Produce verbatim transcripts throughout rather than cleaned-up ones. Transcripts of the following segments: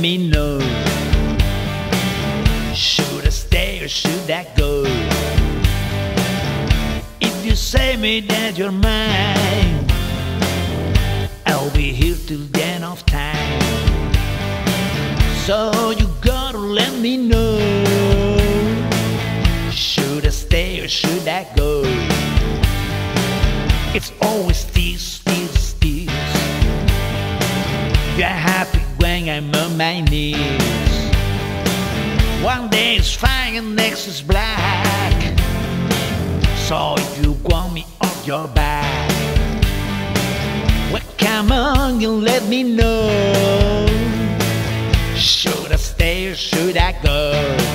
me know. Should I stay or should I go? If you say me that you're mine, I'll be here till the end of time. So you gotta let me know. Should I stay or should I go? It's always this, this, this. You're happy when I'm on my knees. One day it's fine and next is black. So if you want me off your back, well, come on and let me know. Should I stay or should I go?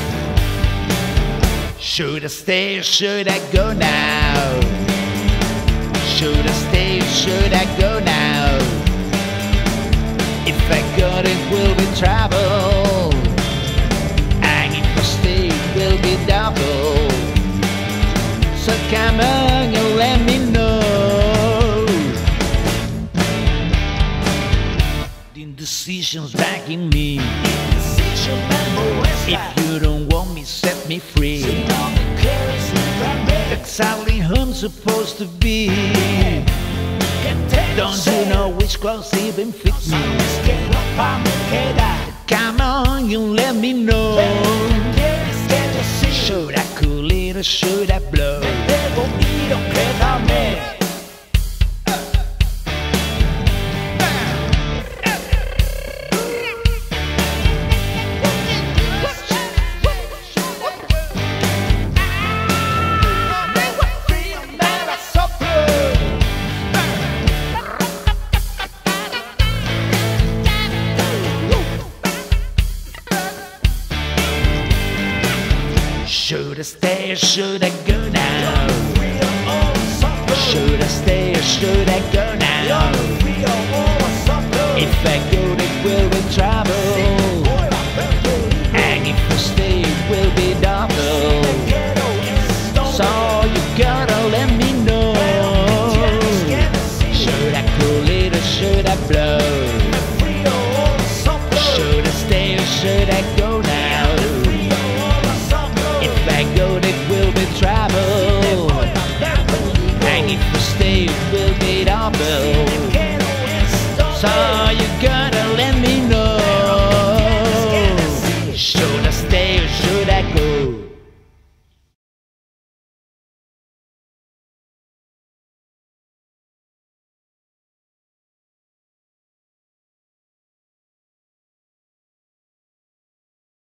Should I stay or should I go now? Should I stay or should I go now? If I go it will be trouble, and if I stay it will be double. So come on and let me know. The indecision's back in me. If you don't want me, set me free. Exactly who I'm supposed to be. Don't you know which clothes even fit me? Come on, you let me know. Should I cool it or should I blow? Should I stay or should I go now? Should I stay or should I go now? If I go it will be trouble, and if I stay it will be double. So you gotta let me know. Should I cool it or should I blow? Should I stay or should I go now? It will be trouble, and if we stay it will be double. So